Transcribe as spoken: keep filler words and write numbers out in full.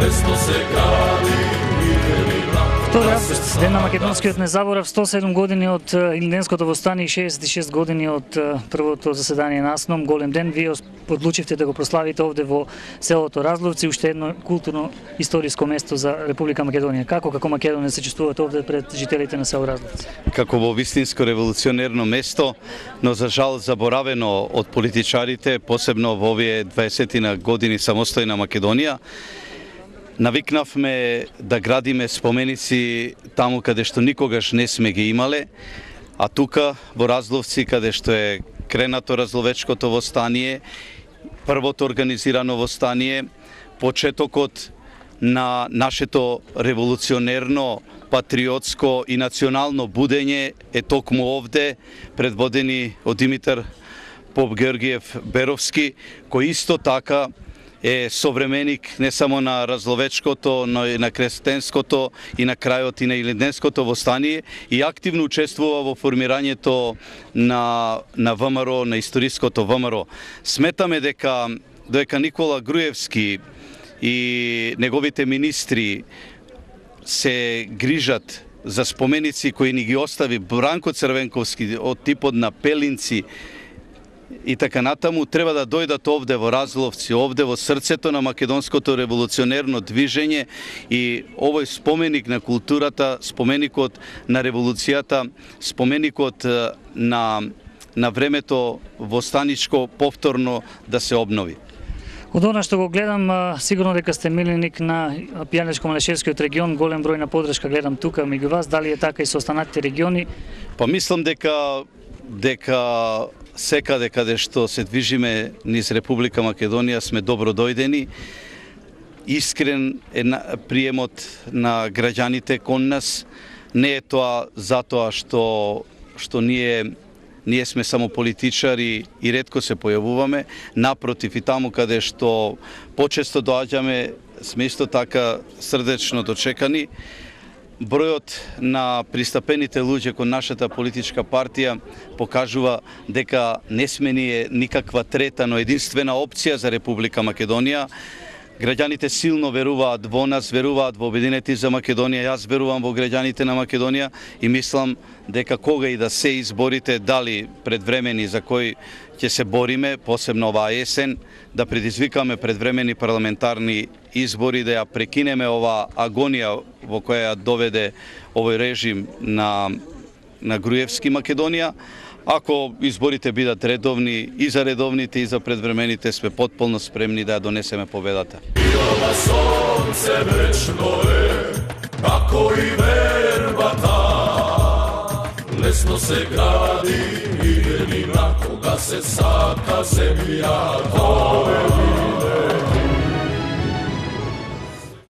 лесно се гради идени мрак. втори август, ден на македонскиот незаборав, сто седум години од Илинденското востание и шеесет и шест години од првото заседание на АСНОМ. Голем ден, вие одлучивте да го прославите овде во селото Разловци, уште едно културно историско место за Република Македонија. Како како Македонија се чувствувате овде пред жителите на село Разловци? Како во вистинско револуционерно место, но за жал заборавено од политичарите, посебно во овие дваесет години самостојна Македонија. Навикнавме да градиме споменици таму каде што никогаш не сме ги имале, а тука во Разловци, каде што е кренато Разловечкото востание, првото организирано востание, почетокот на нашето револуционерно, патриотско и национално будење е токму овде, предводени од Димитар Поп Георгиев Беровски, кој исто така е современик не само на Разловечкото, но и на Крестенското и на крајот и на Илинденското востание и активно учествува во формирањето на, на ВМРО, на историското ВМРО. Сметаме дека, дека Никола Груевски и неговите министри се грижат за споменици кои ни ги остави Бранко Црвенковски од типот на Пелинци и така натаму, треба да дојдат овде во Разловци, овде во срцето на македонското револуционерно движење и овој споменик на културата, споменикот на револуцијата, споменикот на, на времето востаничко повторно да се обнови. Од она што го гледам, сигурно дека сте миленик на Пијанечко-Малешевскиот регион, голем број на подршка гледам тука меѓу вас, дали е така и со останатите региони? Па мислам дека дека секаде каде што се движиме низ Република Македонија сме добро дојдени. Искрен е приемот на граѓаните кон нас. Не е тоа затоа што што ние ние сме само политичари и ретко се појавуваме. Напротив, и таму каде што почесто доаѓаме сме исто така срдечно дочекани. Бројот на пристапените луѓе кон нашата политичка партија покажува дека не сме ние никаква трета, но единствена опција за Република Македонија. Граѓаните силно веруваат во нас, веруваат во Обединети за Македонија. Јас верувам во граѓаните на Македонија и мислам дека кога и да се изборите, дали предвремени за кои ќе се бориме, посебно оваа есен, да предизвикаме предвремени парламентарни избори, да ја прекинеме оваа агонија во која ја доведе овој режим на, на Груевски Македонија. Ако изборите бидат редовни и за редовните и за предвремените, сме потполно спремни да ја донесеме победата. И ова сонце вечно е, како и вербата, лесно се гради идени мрак, кога се сака земја.